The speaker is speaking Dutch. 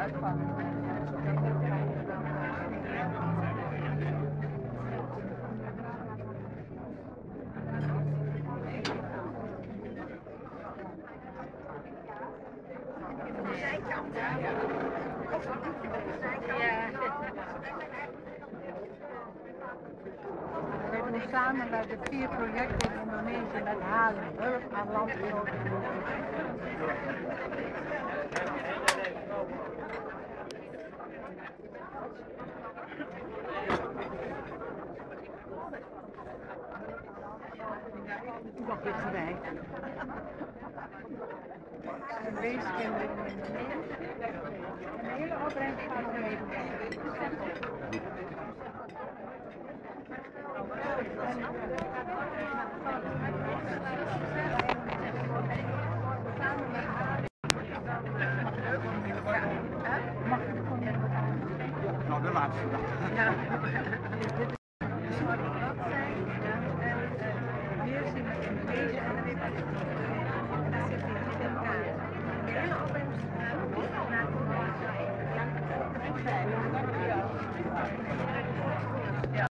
uitvallen. We hebben nu samen bij de 4 projecten in Indonesië met halen hulp aan landgenoten. Nog dichterbij. De weeskinderen in Indonesië. De hele opbrengst gaat nog even. Nou, de laatste dag. Ja.